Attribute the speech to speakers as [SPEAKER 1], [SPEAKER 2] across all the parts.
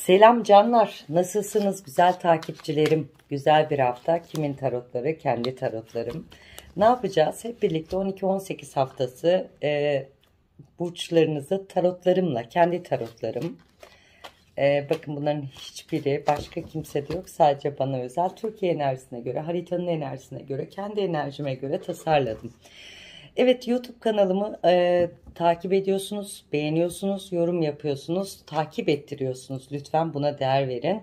[SPEAKER 1] Selam canlar, nasılsınız güzel takipçilerim? Güzel bir hafta, kimin tarotları? Kendi tarotlarım. Ne yapacağız? Hep birlikte 12-18 haftası burçlarınızı tarotlarımla, kendi tarotlarım. Bakın bunların hiçbiri başka kimsede yok, sadece bana özel. Türkiye enerjisine göre, haritanın enerjisine göre, kendi enerjime göre tasarladım. Evet, YouTube kanalımı takip ediyorsunuz, beğeniyorsunuz, yorum yapıyorsunuz, takip ettiriyorsunuz. Lütfen buna değer verin.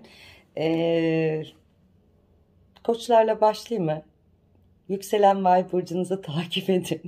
[SPEAKER 1] Koçlarla başlayayım mı? Yükselen Vay burcunuzu takip edin.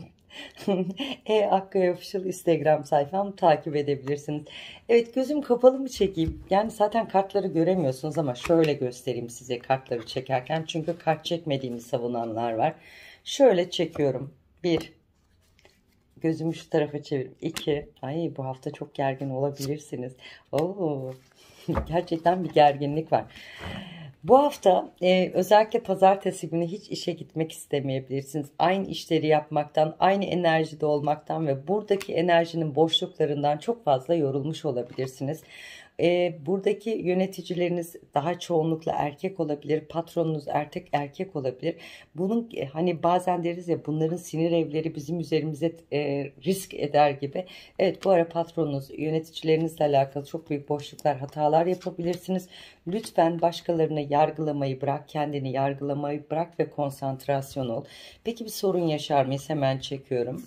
[SPEAKER 1] Akkaya Official Instagram sayfam takip edebilirsiniz. Evet, gözüm kapalı mı çekeyim? Yani zaten kartları göremiyorsunuz ama şöyle göstereyim size kartları çekerken. Çünkü kart çekmediğimi savunanlar var. Şöyle çekiyorum. 1. Gözümü şu tarafa çevirip 2. Ay, bu hafta çok gergin olabilirsiniz. Oo, gerçekten bir gerginlik var. Bu hafta özellikle pazartesi günü hiç işe gitmek istemeyebilirsiniz. Aynı işleri yapmaktan, aynı enerjide olmaktan ve buradaki enerjinin boşluklarından çok fazla yorulmuş olabilirsiniz. Buradaki yöneticileriniz daha çoğunlukla erkek olabilir, patronunuz erkek olabilir. Bunun hani bazen deriz ya, bunların sinir evleri bizim üzerimize risk eder gibi. Evet, bu ara patronunuz, yöneticilerinizle alakalı çok büyük boşluklar, hatalar yapabilirsiniz. Lütfen başkalarını yargılamayı bırak, kendini yargılamayı bırak ve konsantrasyon ol. Peki bir sorun yaşar mıyız? Hemen çekiyorum.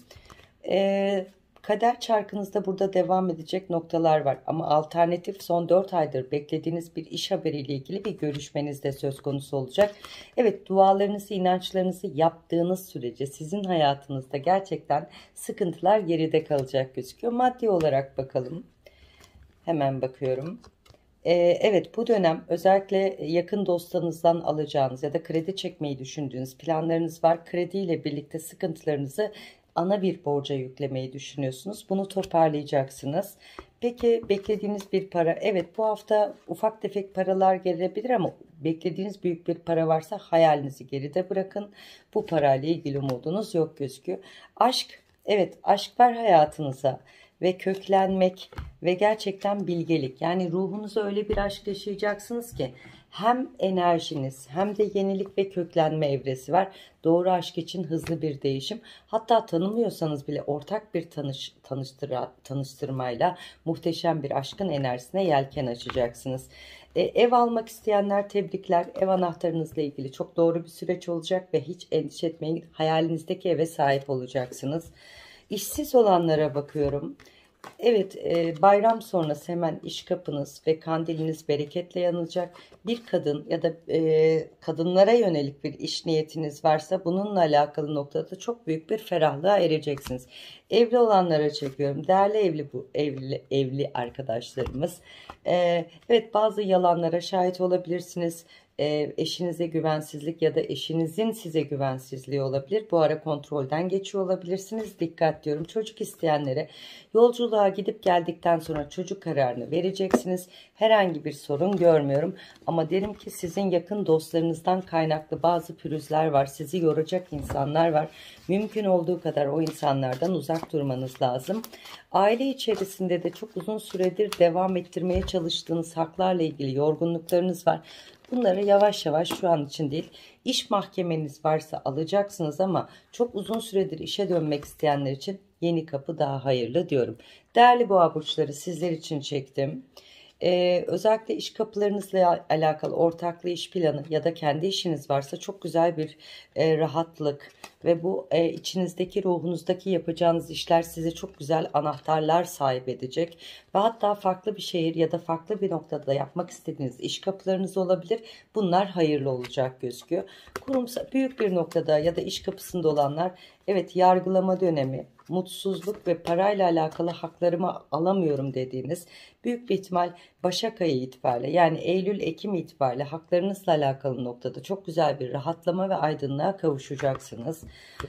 [SPEAKER 1] Kader çarkınızda burada devam edecek noktalar var. Ama alternatif, son 4 aydır beklediğiniz bir iş haberiyle ilgili bir görüşmeniz de söz konusu olacak. Evet, dualarınızı, inançlarınızı yaptığınız sürece sizin hayatınızda gerçekten sıkıntılar geride kalacak gözüküyor. Maddi olarak bakalım. Hemen bakıyorum. Evet, bu dönem özellikle yakın dostlarınızdan alacağınız ya da kredi çekmeyi düşündüğünüz planlarınız var. Krediyle birlikte sıkıntılarınızı ana bir borca yüklemeyi düşünüyorsunuz. Bunu toparlayacaksınız. Peki beklediğiniz bir para? Evet, bu hafta ufak tefek paralar gelebilir ama beklediğiniz büyük bir para varsa hayalinizi geride bırakın. Bu parayla ilgili umudunuz yok gözüküyor. Aşk, evet, aşk var hayatınıza ve köklenmek ve gerçekten bilgelik. Yani ruhunuza öyle bir aşk yaşayacaksınız ki hem enerjiniz hem de yenilik ve köklenme evresi var. Doğru aşk için hızlı bir değişim. Hatta tanımıyorsanız bile ortak bir tanıştırmayla muhteşem bir aşkın enerjisine yelken açacaksınız. Ev almak isteyenler, tebrikler. Ev anahtarınızla ilgili çok doğru bir süreç olacak ve hiç endişe etmeyin. Hayalinizdeki eve sahip olacaksınız. İşsiz olanlara bakıyorum. Evet, bayram sonrası hemen iş kapınız ve kandiliniz bereketle yanacak. Bir kadın ya da kadınlara yönelik bir iş niyetiniz varsa bununla alakalı noktada çok büyük bir ferahlığa ereceksiniz. Evli olanlara çekiyorum. Değerli evli arkadaşlarımız. Evet, bazı yalanlara şahit olabilirsiniz. Eşinize güvensizlik ya da eşinizin size güvensizliği olabilir. Bu ara kontrolden geçiyor olabilirsiniz. Dikkat diyorum. Çocuk isteyenlere, yolculuğa gidip geldikten sonra çocuk kararını vereceksiniz. Herhangi bir sorun görmüyorum. Ama derim ki sizin yakın dostlarınızdan kaynaklı bazı pürüzler var. Sizi yoracak insanlar var. Mümkün olduğu kadar o insanlardan uzak durmanız lazım. Aile içerisinde de çok uzun süredir devam ettirmeye çalıştığınız haklarla ilgili yorgunluklarınız var. Bunları yavaş yavaş, şu an için değil, iş mahkemeniz varsa alacaksınız ama çok uzun süredir işe dönmek isteyenler için yeni kapı daha hayırlı diyorum. Değerli boğa burçları, sizler için çektim. Özellikle iş kapılarınızla alakalı ortaklı iş planı ya da kendi işiniz varsa çok güzel bir rahatlık ve bu içinizdeki, ruhunuzdaki yapacağınız işler size çok güzel anahtarlar sahip edecek ve hatta farklı bir şehir ya da farklı bir noktada yapmak istediğiniz iş kapılarınız olabilir. Bunlar hayırlı olacak gözüküyor. Kurumsal büyük bir noktada ya da iş kapısında olanlar, evet, yargılama dönemi, mutsuzluk ve parayla alakalı haklarımı alamıyorum dediğiniz, büyük bir ihtimal Başak ayı itibariyle, yani Eylül-Ekim itibariyle haklarınızla alakalı noktada çok güzel bir rahatlama ve aydınlığa kavuşacaksınız.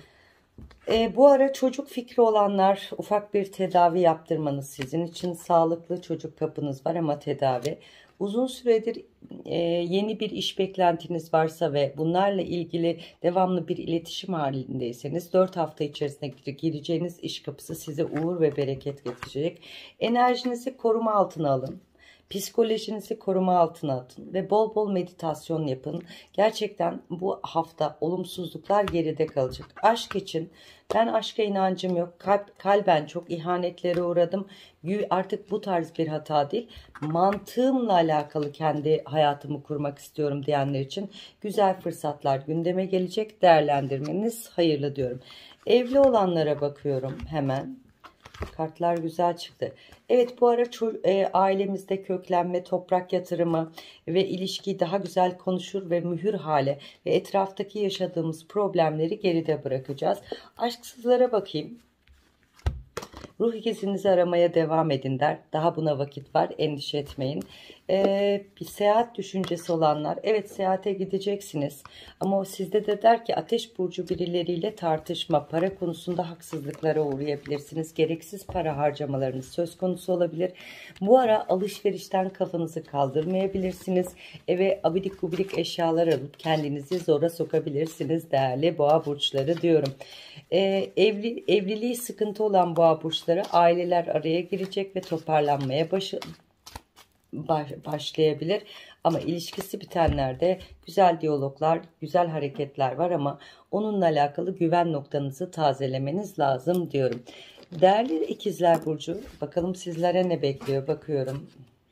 [SPEAKER 1] Bu ara çocuk fikri olanlar, ufak bir tedavi yaptırmanız sizin için sağlıklı. Çocuk kapınız var ama tedavi. Uzun süredir yeni bir iş beklentiniz varsa ve bunlarla ilgili devamlı bir iletişim halindeyseniz 4 hafta içerisinde gireceğiniz iş kapısı size uğur ve bereket getirecek. Enerjinizi koruma altına alın. Psikolojinizi koruma altına atın ve bol bol meditasyon yapın. Gerçekten bu hafta olumsuzluklar geride kalacak. Aşk için ben aşka inancım yok. Kalben çok ihanetlere uğradım. Artık bu tarz bir hata değil. Mantığımla alakalı kendi hayatımı kurmak istiyorum diyenler için güzel fırsatlar gündeme gelecek. Değerlendirmeniz hayırlı diyorum. Evli olanlara bakıyorum hemen. Kartlar güzel çıktı. Evet, bu ara ailemizde köklenme, toprak yatırımı ve ilişkiyi daha güzel konuşur ve mühür hale ve etraftaki yaşadığımız problemleri geride bırakacağız. Aşksızlara bakayım. Ruh ikizinizi aramaya devam edin der. Daha buna vakit var. Endişe etmeyin. Bir seyahat düşüncesi olanlar. Evet, seyahate gideceksiniz. Ama o sizde de der ki ateş burcu birileriyle tartışma. Para konusunda haksızlıklara uğrayabilirsiniz. Gereksiz para harcamalarınız söz konusu olabilir. Bu ara alışverişten kafanızı kaldırmayabilirsiniz. Eve abidik gubidik eşyalar alıp kendinizi zora sokabilirsiniz değerli boğa burçları diyorum. Evliliği sıkıntı olan boğa burçları aileler araya girecek ve toparlanmaya başlayabilir. Ama ilişkisi bitenlerde güzel diyaloglar, güzel hareketler var ama onunla alakalı güven noktanızı tazelemeniz lazım diyorum. Değerli ikizler burcu, bakalım sizlere ne bekliyor, bakıyorum.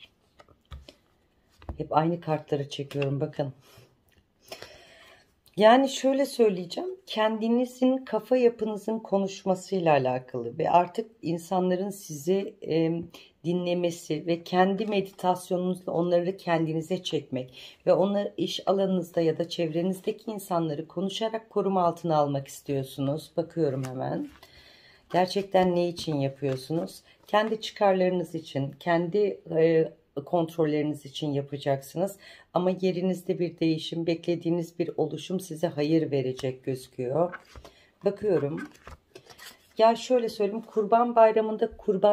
[SPEAKER 1] Hep aynı kartları çekiyorum, bakın. Yani şöyle söyleyeceğim, kendinizin kafa yapınızın konuşmasıyla alakalı ve artık insanların sizi dinlemesi ve kendi meditasyonunuzla onları kendinize çekmek ve onları iş alanınızda ya da çevrenizdeki insanları konuşarak koruma altına almak istiyorsunuz. Bakıyorum hemen. Gerçekten ne için yapıyorsunuz? Kendi çıkarlarınız için, kendi kontrolleriniz için yapacaksınız. Ama yerinizde bir değişim, beklediğiniz bir oluşum size hayır verecek gözüküyor. Bakıyorum. Ya şöyle söyleyeyim, Kurban Bayramı'nda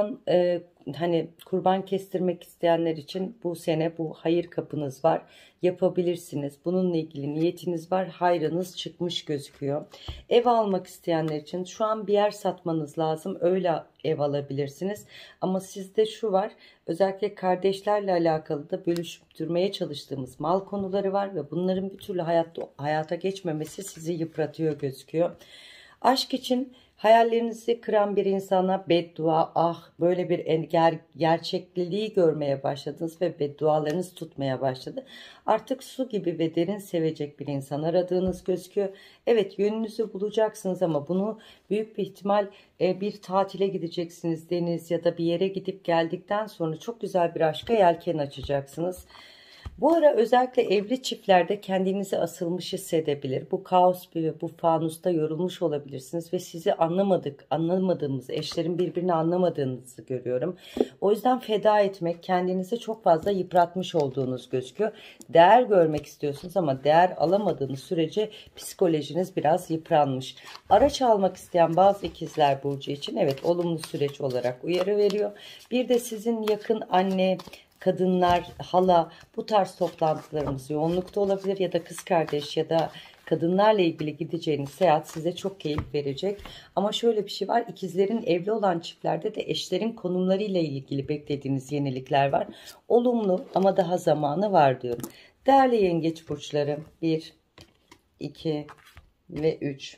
[SPEAKER 1] hani kurban kestirmek isteyenler için bu sene bu hayır kapınız var. Yapabilirsiniz. Bununla ilgili niyetiniz var. Hayrınız çıkmış gözüküyor. Ev almak isteyenler için şu an bir yer satmanız lazım. Öyle ev alabilirsiniz. Ama sizde şu var. Özellikle kardeşlerle alakalı da bölüştürmeye çalıştığımız mal konuları var ve bunların bir türlü hayata geçmemesi sizi yıpratıyor gözüküyor. Aşk için hayallerinizi kıran bir insana beddua, böyle bir gerçekliliği görmeye başladınız ve beddualarınız tutmaya başladı. Artık su gibi ve derin sevecek bir insan aradığınız gözüküyor. Evet, yönünüzü bulacaksınız ama bunu büyük bir ihtimal bir tatile gideceksiniz, deniz ya da bir yere gidip geldikten sonra çok güzel bir aşka yelken açacaksınız. Bu ara özellikle evli çiftlerde kendinizi asılmış hissedebilir. Bu kaos ve bu fanusta yorulmuş olabilirsiniz ve sizi anlamadığımız eşlerin birbirini anlamadığınızı görüyorum. O yüzden feda etmek, kendinizi çok fazla yıpratmış olduğunuz gözüküyor. Değer görmek istiyorsunuz ama değer alamadığınız sürece psikolojiniz biraz yıpranmış. Araç almak isteyen bazı ikizler burcu için evet, olumlu süreç olarak uyarı veriyor. Bir de sizin yakın anne, kadınlar, hala, bu tarz toplantılarımız yoğunlukta olabilir ya da kız kardeş ya da kadınlarla ilgili gideceğiniz seyahat size çok keyif verecek. Ama şöyle bir şey var, ikizlerin evli olan çiftlerde de eşlerin konumlarıyla ilgili beklediğiniz yenilikler var. Olumlu ama daha zamanı var diyorum. Değerli yengeç burçları 1, 2 ve 3.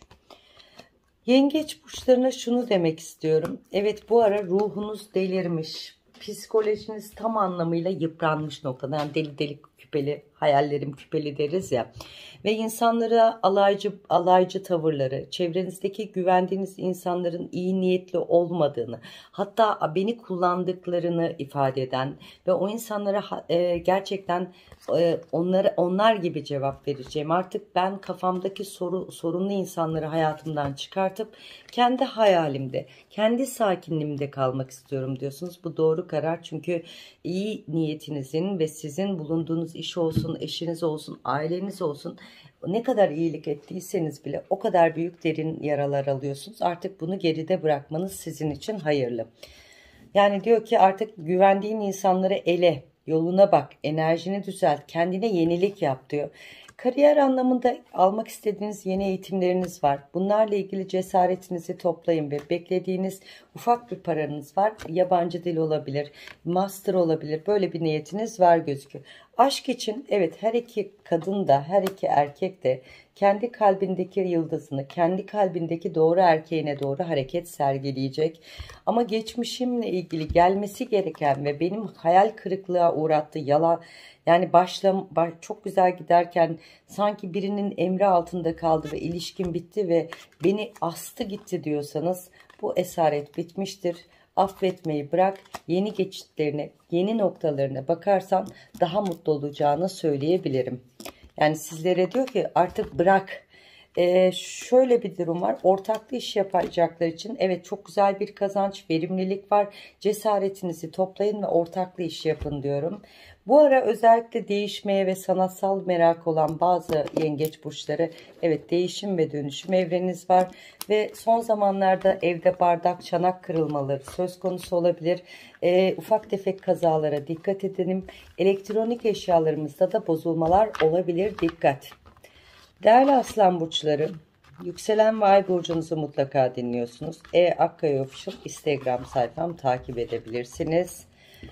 [SPEAKER 1] Yengeç burçlarına şunu demek istiyorum. Evet, bu ara ruhunuz delirmiş. Psikolojiniz tam anlamıyla yıpranmış noktada. Yani deli deli küpeli, hayallerim küpeli deriz ya. Ve insanlara alaycı tavırları, çevrenizdeki güvendiğiniz insanların iyi niyetli olmadığını, hatta beni kullandıklarını ifade eden ve o insanlara gerçekten onlar gibi cevap vereceğim. Artık ben kafamdaki sorunlu insanları hayatımdan çıkartıp kendi hayalimde, kendi sakinliğimde kalmak istiyorum diyorsunuz. Bu doğru karar, çünkü iyi niyetinizin ve sizin bulunduğunuz iş olsun, eşiniz olsun, aileniz olsun, ne kadar iyilik ettiyseniz bile o kadar büyük derin yaralar alıyorsunuz. Artık bunu geride bırakmanız sizin için hayırlı. Yani diyor ki artık güvendiğin insanları ele, yoluna bak, enerjini düzelt, kendine yenilik yap diyor. Kariyer anlamında almak istediğiniz yeni eğitimleriniz var. Bunlarla ilgili cesaretinizi toplayın ve beklediğiniz ufak bir paranız var. Yabancı dil olabilir, master olabilir. Böyle bir niyetiniz var gözüküyor. Aşk için evet, her iki kadın da her iki erkek de kendi kalbindeki yıldızını, kendi kalbindeki doğru erkeğine doğru hareket sergileyecek. Ama geçmişimle ilgili gelmesi gereken ve benim hayal kırıklığa uğrattığı yalan, yani çok güzel giderken sanki birinin emri altında kaldı ve ilişkin bitti ve beni astı gitti diyorsanız, bu esaret bitmiştir. Affetmeyi bırak, yeni geçitlerine, yeni noktalarına bakarsan daha mutlu olacağını söyleyebilirim. Yani sizlere diyor ki artık bırak. Şöyle bir durum var. Ortaklı iş yapacaklar için evet, çok güzel bir kazanç, verimlilik var. Cesaretinizi toplayın ve ortaklı iş yapın diyorum. Bu ara özellikle değişmeye ve sanatsal merak olan bazı yengeç burçları, evet, değişim ve dönüşüm evreniniz var. Ve son zamanlarda evde bardak, çanak kırılmaları söz konusu olabilir. Ufak tefek kazalara dikkat edelim. Elektronik eşyalarımızda da bozulmalar olabilir, dikkat. Değerli aslan burçları, yükselen ve ay burcunuzu mutlaka dinliyorsunuz. Akkaya Official Instagram sayfam, takip edebilirsiniz.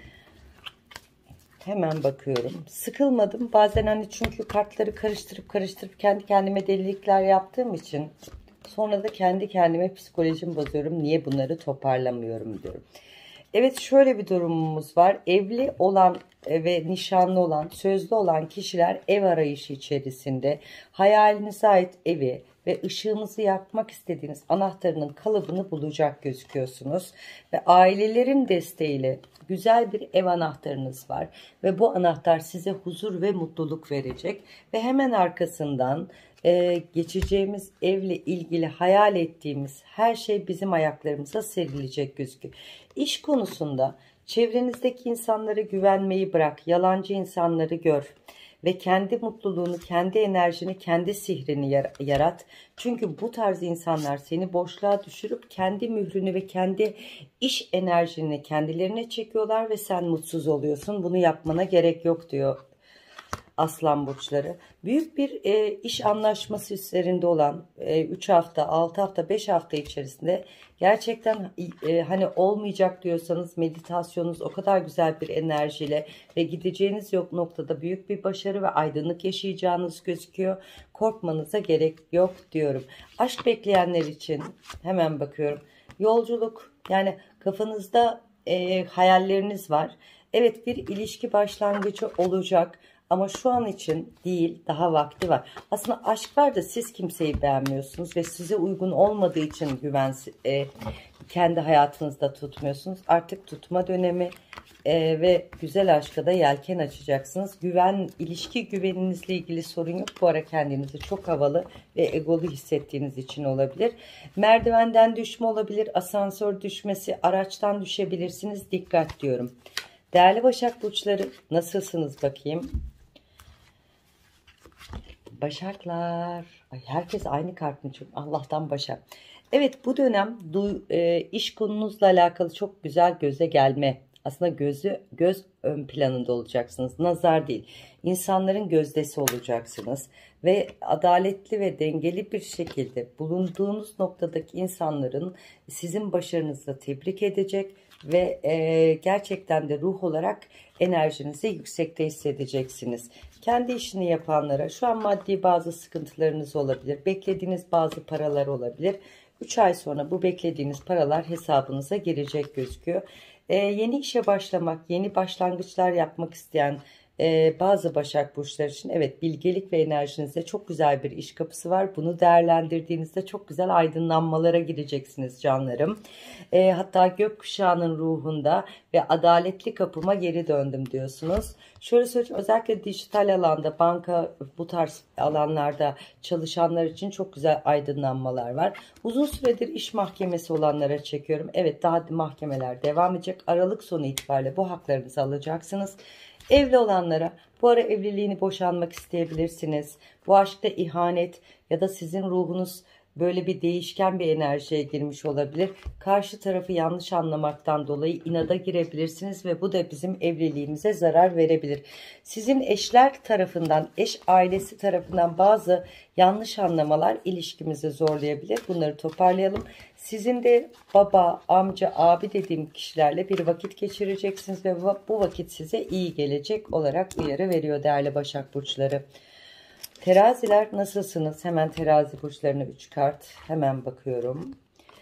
[SPEAKER 1] Hemen bakıyorum. Sıkılmadım. Bazen hani, çünkü kartları karıştırıp kendi kendime delilikler yaptığım için sonra da kendi kendime psikolojimi bozuyorum. Niye bunları toparlamıyorum diyorum. Evet, şöyle bir durumumuz var. Evli olan ve nişanlı olan, sözlü olan kişiler ev arayışı içerisinde hayalinize ait evi ve ışığınızı yakmak istediğiniz anahtarının kalıbını bulacak gözüküyorsunuz. Ve ailelerin desteğiyle güzel bir ev anahtarınız var. Ve bu anahtar size huzur ve mutluluk verecek. Ve hemen arkasından geçeceğimiz evle ilgili hayal ettiğimiz her şey bizim ayaklarımıza serilecek gözüküyor. İş konusunda çevrenizdeki insanlara güvenmeyi bırak, yalancı insanları gör ve kendi mutluluğunu, kendi enerjini, kendi sihrini yarat. Çünkü bu tarz insanlar seni boşluğa düşürüp kendi mührünü ve kendi iş enerjini kendilerine çekiyorlar ve sen mutsuz oluyorsun. Bunu yapmana gerek yok diyor aslan burçları. Büyük bir iş anlaşması üzerinde olan 3 hafta, 6 hafta, 5 hafta içerisinde gerçekten hani olmayacak diyorsanız, meditasyonunuz o kadar güzel bir enerjiyle ve gideceğiniz noktada büyük bir başarı ve aydınlık yaşayacağınız gözüküyor. Korkmanıza gerek yok diyorum. Aşk bekleyenler için hemen bakıyorum. Yolculuk, yani kafanızda hayalleriniz var. Evet, bir ilişki başlangıcı olacak. Ama şu an için değil, daha vakti var. Aslında aşk var da siz kimseyi beğenmiyorsunuz ve size uygun olmadığı için kendi hayatınızda tutmuyorsunuz. Artık tutma dönemi ve güzel aşka da yelken açacaksınız. İlişki güveninizle ilgili sorun yok. Bu ara kendinizi çok havalı ve egolu hissettiğiniz için olabilir. Merdivenden düşme olabilir, asansör düşmesi, araçtan düşebilirsiniz. Dikkat diyorum. Değerli Başak burçları, nasılsınız bakayım? Başaklar. Ay, herkes aynı kart mı? Çok Allah'tan Başak. Evet, bu dönem iş konunuzla alakalı çok güzel göze gelme. Aslında göz ön planında olacaksınız. Nazar değil. İnsanların gözdesi olacaksınız. Ve adaletli ve dengeli bir şekilde bulunduğunuz noktadaki insanların sizin başarınızla tebrik edecek ve gerçekten de ruh olarak enerjinizi yüksekte hissedeceksiniz. Kendi işini yapanlara şu an maddi bazı sıkıntılarınız olabilir. Beklediğiniz bazı paralar olabilir. 3 ay sonra bu beklediğiniz paralar hesabınıza girecek gözüküyor. Yeni işe başlamak, yeni başlangıçlar yapmak isteyen bazı Başak burçları için evet, bilgelik ve enerjinizde çok güzel bir iş kapısı var. Bunu değerlendirdiğinizde çok güzel aydınlanmalara gireceksiniz canlarım. Hatta gökkuşağının ruhunda ve adaletli kapıma geri döndüm diyorsunuz. Şöyle söyleyeyim, özellikle dijital alanda, banka, bu tarz alanlarda çalışanlar için çok güzel aydınlanmalar var. Uzun süredir iş mahkemesi olanlara çekiyorum. Evet, daha mahkemeler devam edecek. Aralık sonu itibariyle bu haklarınızı alacaksınız. Evli olanlara bu ara evliliğini boşanmak isteyebilirsiniz. Bu aşkta ihanet ya da sizin ruhunuz böyle bir değişken bir enerjiye girmiş olabilir. Karşı tarafı yanlış anlamaktan dolayı inada girebilirsiniz ve bu da bizim evliliğimize zarar verebilir. Sizin eşler tarafından, eş ailesi tarafından bazı yanlış anlamalar ilişkimizi zorlayabilir. Bunları toparlayalım. Sizin de baba, amca, abi dediğim kişilerle bir vakit geçireceksiniz ve bu vakit size iyi gelecek olarak uyarı veriyor değerli Başak Burçları. Teraziler nasılsınız? Hemen terazi burçlarına 3 kart hemen bakıyorum.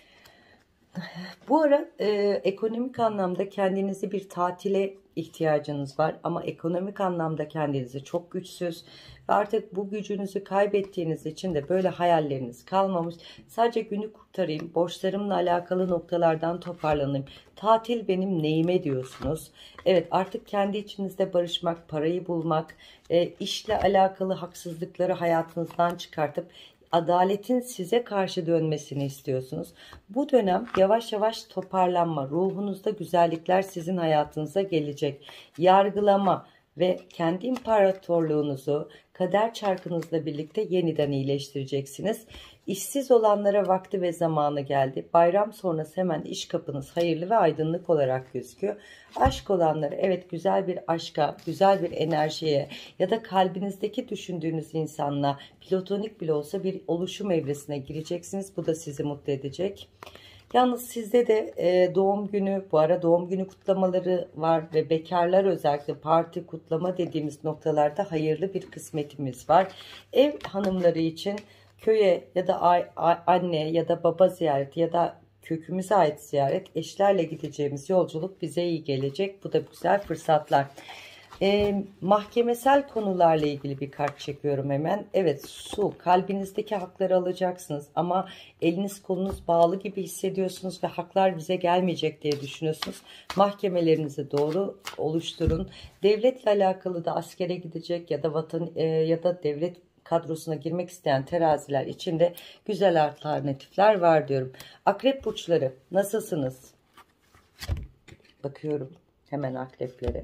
[SPEAKER 1] Bu ara ekonomik anlamda kendinizi bir tatile ihtiyacınız var ama ekonomik anlamda kendinizi çok güçsüz ve artık bu gücünüzü kaybettiğiniz için de böyle hayalleriniz kalmamış. Sadece günü kurtarayım, borçlarımla alakalı noktalardan toparlanayım. Tatil benim neyime diyorsunuz. Evet, artık kendi içinizde barışmak, parayı bulmak, işle alakalı haksızlıkları hayatınızdan çıkartıp adaletin size karşı dönmesini istiyorsunuz. Bu dönem yavaş yavaş toparlanma, ruhunuzda güzellikler sizin hayatınıza gelecek. Yargılama ve kendi imparatorluğunuzu kader çarkınızla birlikte yeniden iyileştireceksiniz. İşsiz olanlara vakti ve zamanı geldi. Bayram sonrası hemen iş kapınız hayırlı ve aydınlık olarak gözüküyor. Aşk olanlara evet, güzel bir aşka, güzel bir enerjiye ya da kalbinizdeki düşündüğünüz insanla platonik bile olsa bir oluşum evresine gireceksiniz. Bu da sizi mutlu edecek. Yalnız sizde de doğum günü, bu ara doğum günü kutlamaları var ve bekarlar özellikle parti, kutlama dediğimiz noktalarda hayırlı bir kısmetimiz var. Ev hanımları için köye ya da anne ya da baba ziyareti ya da kökümüze ait ziyaret, eşlerle gideceğimiz yolculuk bize iyi gelecek. Bu da güzel fırsatlar. Mahkemesel konularla ilgili bir kart çekiyorum hemen. Evet, su, kalbinizdeki hakları alacaksınız ama eliniz kolunuz bağlı gibi hissediyorsunuz ve haklar bize gelmeyecek diye düşünüyorsunuz. Mahkemelerinizi doğru oluşturun. Devletle alakalı da askere gidecek ya da ya da devlet kadrosuna girmek isteyen teraziler için de güzel alternatifler var diyorum. Akrep burçları nasılsınız? Bakıyorum hemen akreplere.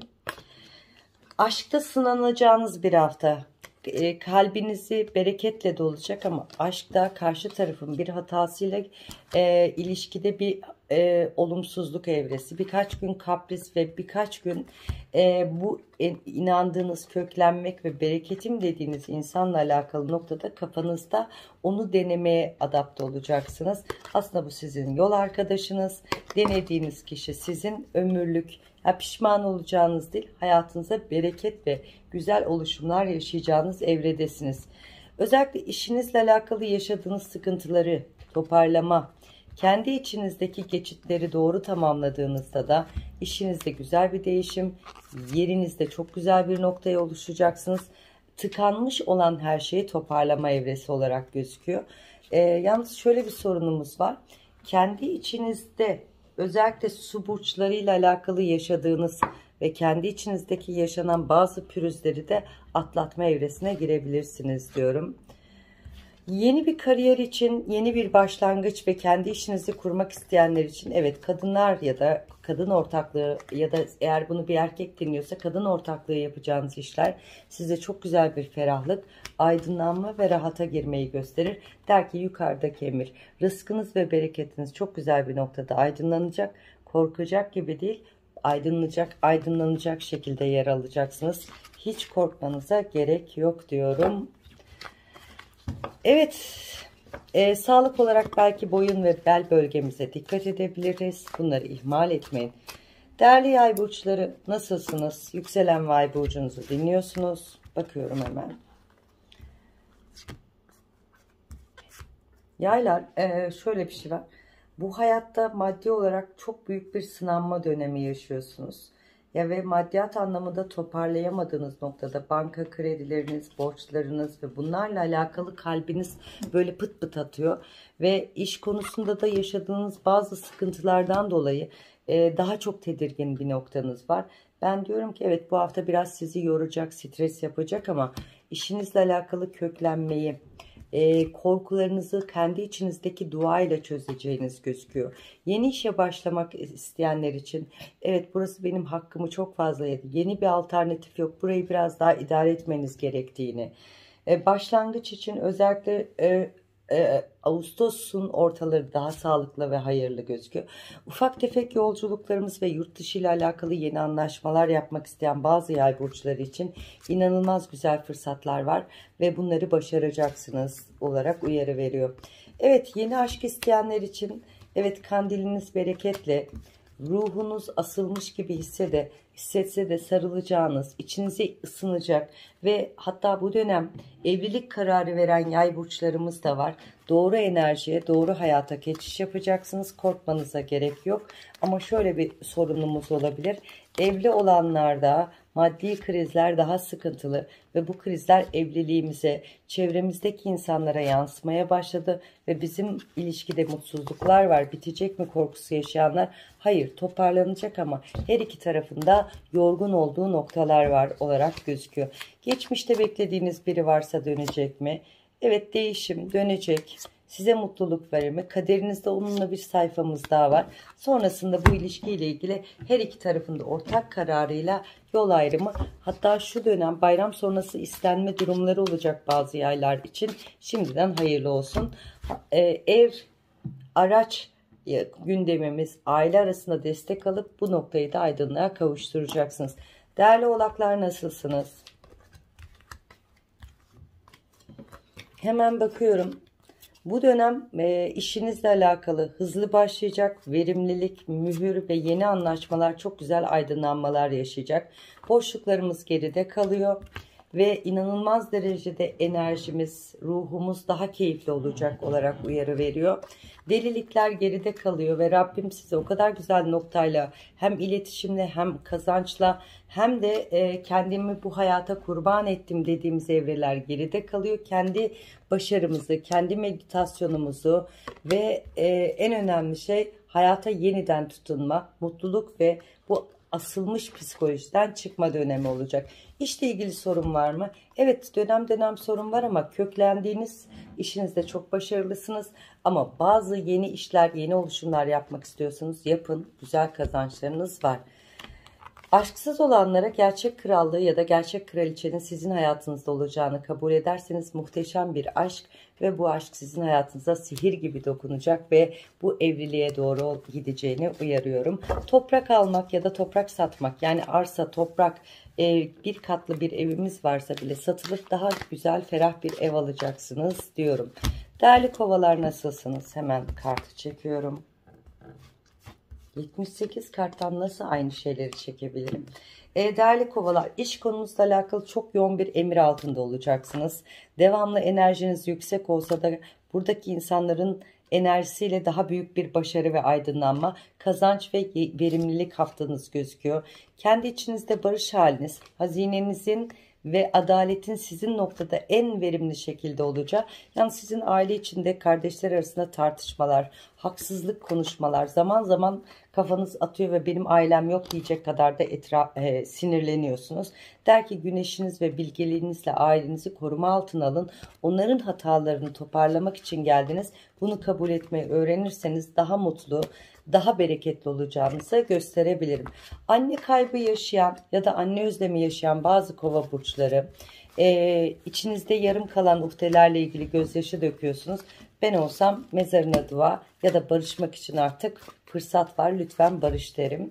[SPEAKER 1] Aşkta sınanacağınız bir hafta. Kalbinizi bereketle dolacak ama aşkta karşı tarafın bir hatasıyla ilişkide bir olumsuzluk evresi. Birkaç gün kapris ve birkaç gün bu inandığınız köklenmek ve bereketim dediğiniz insanla alakalı noktada kafanızda onu denemeye adapte olacaksınız. Aslında bu sizin yol arkadaşınız. Denediğiniz kişi sizin ömürlük. Ya pişman olacağınız değil, hayatınıza bereket ve güzel oluşumlar yaşayacağınız evredesiniz. Özellikle işinizle alakalı yaşadığınız sıkıntıları toparlama, kendi içinizdeki geçitleri doğru tamamladığınızda da işinizde güzel bir değişim, yerinizde çok güzel bir noktaya oluşacaksınız. Tıkanmış olan her şeyi toparlama evresi olarak gözüküyor. Yalnız şöyle bir sorunumuz var. Kendi içinizde özellikle su burçlarıyla alakalı yaşadığınız ve kendi içinizdeki yaşanan bazı pürüzleri de atlatma evresine girebilirsiniz diyorum. Yeni bir kariyer için, yeni bir başlangıç ve kendi işinizi kurmak isteyenler için evet, kadınlar ya da kadın ortaklığı ya da eğer bunu bir erkek dinliyorsa kadın ortaklığı yapacağınız işler size çok güzel bir ferahlık, aydınlanma ve rahata girmeyi gösterir. Der ki yukarıdaki emir, rızkınız ve bereketiniz çok güzel bir noktada aydınlanacak, korkacak gibi değil, aydınlanacak şekilde yer alacaksınız. Hiç korkmanıza gerek yok diyorum. Evet, sağlık olarak belki boyun ve bel bölgemize dikkat edebiliriz. Bunları ihmal etmeyin. Değerli yay burçları nasılsınız? Yükselen yay burcunuzu dinliyorsunuz. Bakıyorum hemen. Yaylar, şöyle bir şey var. Bu hayatta maddi olarak çok büyük bir sınanma dönemi yaşıyorsunuz. Ya ve maddiyat anlamında toparlayamadığınız noktada banka kredileriniz, borçlarınız ve bunlarla alakalı kalbiniz böyle pıt pıt atıyor. Ve iş konusunda da yaşadığınız bazı sıkıntılardan dolayı daha çok tedirgin bir noktanız var. Ben diyorum ki evet, bu hafta biraz sizi yoracak, stres yapacak ama işinizle alakalı köklenmeyi, korkularınızı kendi içinizdeki dua ile çözeceğiniz gözüküyor. Yeni işe başlamak isteyenler için evet, burası benim hakkımı çok fazla yedi. Yeni bir alternatif yok. Burayı biraz daha idare etmeniz gerektiğini. Başlangıç için özellikle Ağustos'un ortaları daha sağlıklı ve hayırlı gözüküyor. Ufak tefek yolculuklarımız ve yurt dışı ile alakalı yeni anlaşmalar yapmak isteyen bazı yay burçları için inanılmaz güzel fırsatlar var ve bunları başaracaksınız olarak uyarı veriyor. Evet, yeni aşk isteyenler için evet, kandiliniz bereketli, ruhunuz asılmış gibi hissetse de sarılacağınız, içinize ısınacak ve hatta bu dönem evlilik kararı veren yay burçlarımız da var. Doğru enerjiye, doğru hayata geçiş yapacaksınız. Korkmanıza gerek yok. Ama şöyle bir sorunumuz olabilir. Evli olanlarda maddi krizler daha sıkıntılı ve bu krizler evliliğimize, çevremizdeki insanlara yansımaya başladı ve bizim ilişkide mutsuzluklar var. Bitecek mi korkusu yaşayanlar? Hayır, toparlanacak ama her iki tarafında yorgun olduğu noktalar var olarak gözüküyor. Geçmişte beklediğiniz biri varsa dönecek mi? Evet, değişim dönecek. Size mutluluk verir mi? Kaderinizde onunla bir sayfamız daha var. Sonrasında bu ilişkiyle ilgili her iki tarafında ortak kararıyla yol ayrımı. Hatta şu dönem bayram sonrası istenme durumları olacak bazı yaylar için. Şimdiden hayırlı olsun. Ev, araç gündemimiz, aile arasında destek alıp bu noktayı da aydınlığa kavuşturacaksınız. Değerli oğlaklar, nasılsınız? Hemen bakıyorum. Bu dönem işinizle alakalı hızlı başlayacak, verimlilik, mühür ve yeni anlaşmalar, çok güzel aydınlanmalar yaşayacak. Boşluklarımız geride kalıyor ve inanılmaz derecede enerjimiz, ruhumuz daha keyifli olacak olarak uyarı veriyor. Delilikler geride kalıyor ve Rabbim size o kadar güzel noktayla, hem iletişimle hem kazançla hem de kendimi bu hayata kurban ettim dediğimiz evreler geride kalıyor. Kendi başarımızı, kendi meditasyonumuzu ve en önemli şey hayata yeniden tutunma, mutluluk ve bu asılmış psikolojiden çıkma dönemi olacak. İşle ilgili sorun var mı? Evet, dönem dönem sorun var ama köklendiğiniz işinizde çok başarılısınız. Ama bazı yeni işler, yeni oluşumlar yapmak istiyorsanız yapın. Güzel kazançlarınız var. Aşksız olanlara gerçek krallığı ya da gerçek kraliçenin sizin hayatınızda olacağını kabul ederseniz muhteşem bir aşk ve bu aşk sizin hayatınıza sihir gibi dokunacak ve bu evliliğe doğru gideceğini uyarıyorum. Toprak almak ya da toprak satmak, yani arsa, toprak, bir katlı bir evimiz varsa bile satılıp daha güzel, ferah bir ev alacaksınız diyorum. Değerli kovalar, nasılsınız? Hemen kartı çekiyorum. 78 karttan nasıl aynı şeyleri çekebilirim? Değerli kovalar, iş konunuzla alakalı çok yoğun bir emir altında olacaksınız. Devamlı enerjiniz yüksek olsa da buradaki insanların enerjisiyle daha büyük bir başarı ve aydınlanma, kazanç ve verimlilik haftanız gözüküyor. Kendi içinizde barış haliniz, hazinenizin ve adaletin sizin noktada en verimli şekilde olacağı, yani sizin aile içinde kardeşler arasında tartışmalar, haksızlık konuşmalar, zaman zaman kafanız atıyor ve benim ailem yok diyecek kadar da sinirleniyorsunuz. Der ki güneşiniz ve bilgeliğinizle ailenizi koruma altına alın. Onların hatalarını toparlamak için geldiniz. Bunu kabul etmeyi öğrenirseniz daha mutlu, daha bereketli olacağınızı gösterebilirim. Anne kaybı yaşayan ya da anne özlemi yaşayan bazı kova burçları, içinizde yarım kalan uhdelerle ilgili gözyaşı döküyorsunuz. Ben olsam mezarına dua ya da barışmak için artık fırsat var, lütfen barış derim.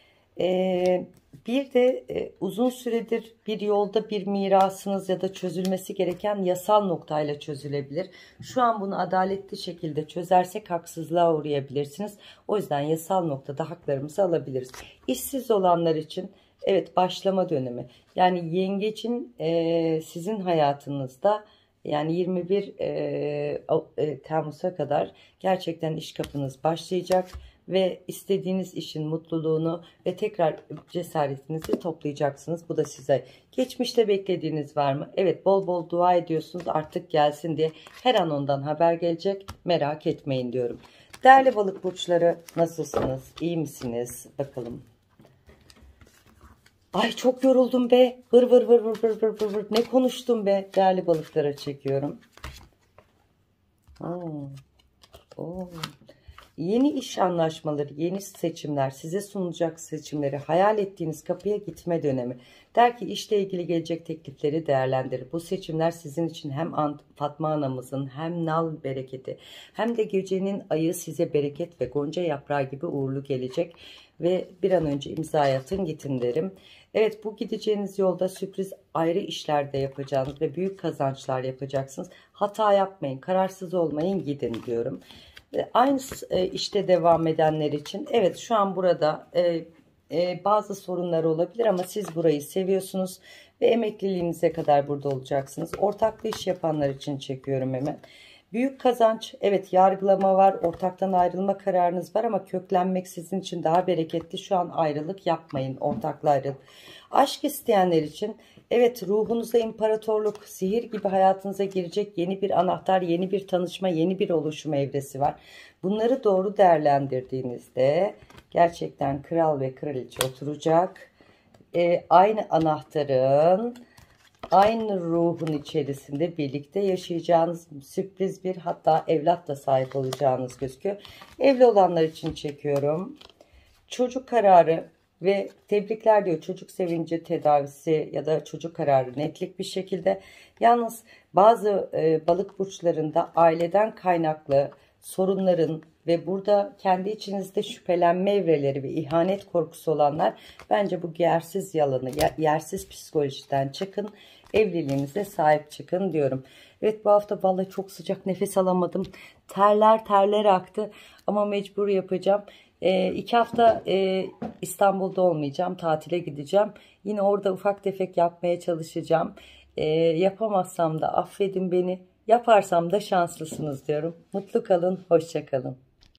[SPEAKER 1] Bir de uzun süredir bir yolda bir mirasınız ya da çözülmesi gereken yasal noktayla çözülebilir. Şu an bunu adaletli şekilde çözersek haksızlığa uğrayabilirsiniz. O yüzden yasal noktada haklarımızı alabiliriz. İşsiz olanlar için evet, başlama dönemi. Yani yengecin sizin hayatınızda, yani 21 Temmuz'a kadar gerçekten iş kapınız başlayacak ve istediğiniz işin mutluluğunu ve tekrar cesaretinizi toplayacaksınız. Bu da size. Geçmişte beklediğiniz var mı? Evet, bol bol dua ediyorsunuz artık gelsin diye. Her an ondan haber gelecek. Merak etmeyin diyorum. Değerli balık burçları, nasılsınız? İyi misiniz? Bakalım. Ay çok yoruldum be. Vır vır vır vır vır vır vır vır. Ne konuştum be? Değerli balıklara çekiyorum. Oo. Yeni iş anlaşmaları, yeni seçimler, size sunulacak seçimleri, hayal ettiğiniz kapıya gitme dönemi. Der ki işle ilgili gelecek teklifleri değerlendirin. Bu seçimler sizin için hem Fatma anamızın hem nal bereketi hem de gecenin ayı size bereket ve gonca yaprağı gibi uğurlu gelecek. Ve bir an önce imza atın gidin derim. Evet, bu gideceğiniz yolda sürpriz ayrı işler de yapacağınız ve büyük kazançlar yapacaksınız. Hata yapmayın, kararsız olmayın, gidin diyorum. Aynı işte devam edenler için evet şu an burada bazı sorunlar olabilir ama siz burayı seviyorsunuz ve emekliliğinize kadar burada olacaksınız. Ortaklı iş yapanlar için çekiyorum hemen. Büyük kazanç, evet, yargılama var, ortaktan ayrılma kararınız var ama köklenmek sizin için daha bereketli. Şu an ayrılık yapmayın, ortakla ayrıl. Aşk isteyenler için evet, ruhunuza imparatorluk, sihir gibi hayatınıza girecek yeni bir anahtar, yeni bir tanışma, yeni bir oluşum evresi var. Bunları doğru değerlendirdiğinizde gerçekten kral ve kraliçe oturacak. Aynı anahtarın, aynı ruhun içerisinde birlikte yaşayacağınız sürpriz bir, hatta evlat da sahip olacağınız gözüküyor. Evli olanlar için çekiyorum. Çocuk kararı ve tebrikler diyor, çocuk sevinci tedavisi ya da çocuk kararı netlik bir şekilde. Yalnız bazı balık burçlarında aileden kaynaklı sorunların ve burada kendi içinizde şüphelenme evreleri ve ihanet korkusu olanlar, bence bu yersiz yalanı, yersiz psikolojiden çıkın, evliliğinize sahip çıkın diyorum. Evet, bu hafta vallahi çok sıcak, nefes alamadım, terler aktı ama mecbur yapacağım. 2 hafta İstanbul'da olmayacağım, tatile gideceğim, yine orada ufak tefek yapmaya çalışacağım. Yapamazsam da affedin beni, yaparsam da şanslısınız diyorum. Mutlu kalın, hoşça kalın.